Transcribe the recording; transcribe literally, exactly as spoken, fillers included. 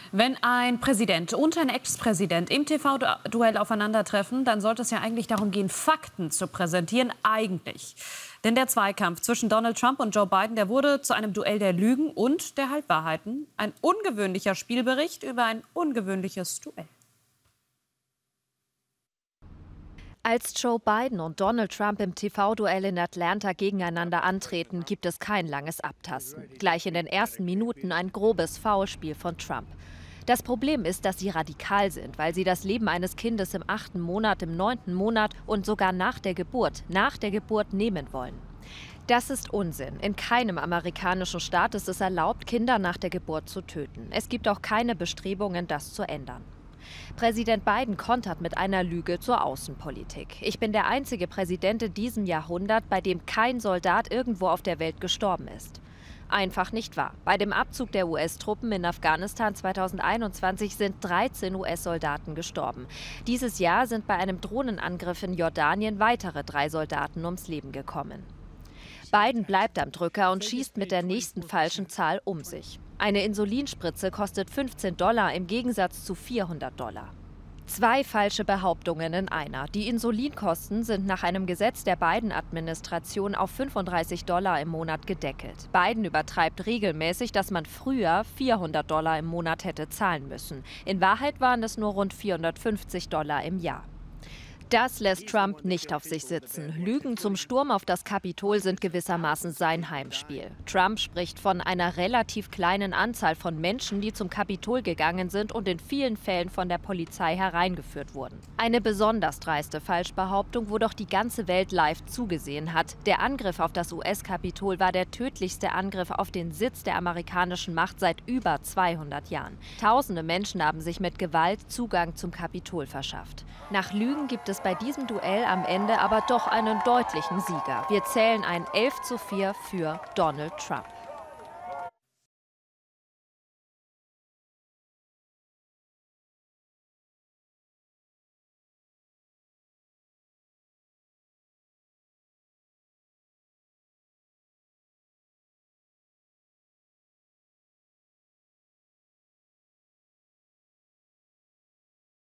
Wenn ein Präsident und ein Ex-Präsident im T V-Duell aufeinandertreffen, dann sollte es ja eigentlich darum gehen, Fakten zu präsentieren, eigentlich. Denn der Zweikampf zwischen Donald Trump und Joe Biden, der wurde zu einem Duell der Lügen und der Halbwahrheiten. Ein ungewöhnlicher Spielbericht über ein ungewöhnliches Duell. Als Joe Biden und Donald Trump im T V-Duell in Atlanta gegeneinander antreten, gibt es kein langes Abtasten. Gleich in den ersten Minuten ein grobes Foulspiel von Trump. Das Problem ist, dass sie radikal sind, weil sie das Leben eines Kindes im achten Monat, im neunten Monat und sogar nach der Geburt, nach der Geburt nehmen wollen. Das ist Unsinn. In keinem amerikanischen Staat ist es erlaubt, Kinder nach der Geburt zu töten. Es gibt auch keine Bestrebungen, das zu ändern. Präsident Biden kontert mit einer Lüge zur Außenpolitik. Ich bin der einzige Präsident in diesem Jahrhundert, bei dem kein Soldat irgendwo auf der Welt gestorben ist. Einfach nicht wahr. Bei dem Abzug der U S-Truppen in Afghanistan zweitausendeinundzwanzig sind dreizehn U S-Soldaten gestorben. Dieses Jahr sind bei einem Drohnenangriff in Jordanien weitere drei Soldaten ums Leben gekommen. Biden bleibt am Drücker und schießt mit der nächsten falschen Zahl um sich. Eine Insulinspritze kostet fünfzehn Dollar im Gegensatz zu vierhundert Dollar. Zwei falsche Behauptungen in einer. Die Insulinkosten sind nach einem Gesetz der Biden-Administration auf fünfunddreißig Dollar im Monat gedeckelt. Biden übertreibt regelmäßig, dass man früher vierhundert Dollar im Monat hätte zahlen müssen. In Wahrheit waren es nur rund vierhundertfünfzig Dollar im Jahr. Das lässt Trump nicht auf sich sitzen. Lügen zum Sturm auf das Kapitol sind gewissermaßen sein Heimspiel. Trump spricht von einer relativ kleinen Anzahl von Menschen, die zum Kapitol gegangen sind und in vielen Fällen von der Polizei hereingeführt wurden. Eine besonders dreiste Falschbehauptung, wo doch die ganze Welt live zugesehen hat. Der Angriff auf das U S-Kapitol war der tödlichste Angriff auf den Sitz der amerikanischen Macht seit über zweihundert Jahren. Tausende Menschen haben sich mit Gewalt Zugang zum Kapitol verschafft. Nach Lügen gibt es bei diesem Duell am Ende aber doch einen deutlichen Sieger. Wir zählen ein elf zu vier für Donald Trump.